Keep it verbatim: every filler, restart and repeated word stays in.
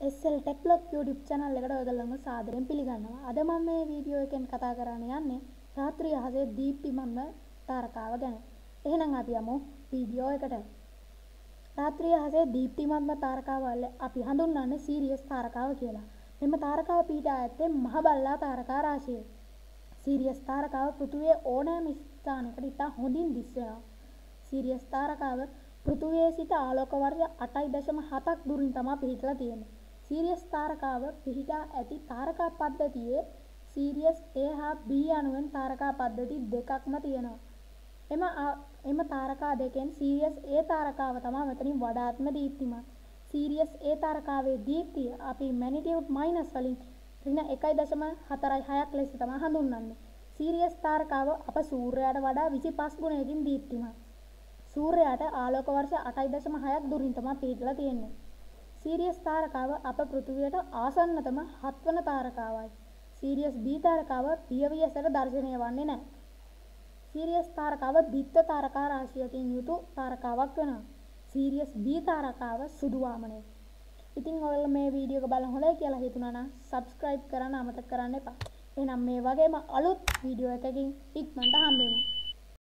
S L Tech Blog YouTube channel එකට ඔයගොල්ලන්ව සාදරයෙන් පිළිගන්නවා. අද මම මේ වීඩියෝ එකෙන් කතා කරන්න යන්නේ රාත්‍රිය හසේ දීප්තිමත්ම තාරකාව ගැන. එහෙනම් අපි යමු වීඩියෝ එකට. රාත්‍රිය හසේ දීප්තිමත්ම තාරකාව අපි හඳුන්වන්නේ සීරියස් තාරකාව කියලා. මෙම තාරකාව පිහිටා ඇත්තේ මහ බල්ලා තාරකා රාශියේ. සීරියස් තාරකාව පෘථිවියේ ඕනෑම ස්ථානයකට ඉතා හොඳින් දිස් වෙනවා. සීරියස් තාරකාව පෘථිවියේ සිට ආලෝක වර්ෂ අටයි දශම හතක් දුරින් තමයි පිහිටලා තියෙන්නේ. සීරියස් තාරකාව පිහිටා ඇති තාරකා පද්ධතියේ සීරියස් A හා B යනුවෙන් තාරකා පද්ධති දෙකක්ම තියෙනවා. එම එම තාරකා දෙකෙන් සීරියස් A තාරකාව තමයි මෙතනින් වඩාත්ම දීප්තිමත්. සීරියස් A තාරකාවේ දීප්තිය අපි මැග්නිටියුඩ් මයිනස් වලින් ඍණ එකයි දශම හතරයි හයක් ලෙස තමයි හඳුන්වන්නේ. සීරියස් තාරකාව අප සූර්යයාට වඩා විසිපස් ගුණයකින් දීප්තිමත්. සූර්යයාට ආලෝක වර්ෂ අටයි දශම හයක් දුරින් තමයි පිහිටලා තියෙන්නේ. සීරියස් තාරකාව අප පෘථිවියට ආසන්නතම හත්වන තාරකාවයි. සීරියස් B තාරකාව පියවි ඇසට දර්ශනය වන්නේ නැහැ. සීරියස් තාරකාව ද්විත්ව තාරකා රාශියකින් යුතු තාරකාවක් වෙනවා. සීරියස් B තාරකාව සුදු වාමනය. ඉතින් ඔයාලා මේ වීඩියෝ එක බලලා හොඳයි කියලා හිතුණා නම් subscribe කරන්න අමතක කරන්න එපා. එහෙනම් මේ වගේම අලුත් වීඩියෝ එකකින් ඉක්මනට හම්බෙමු.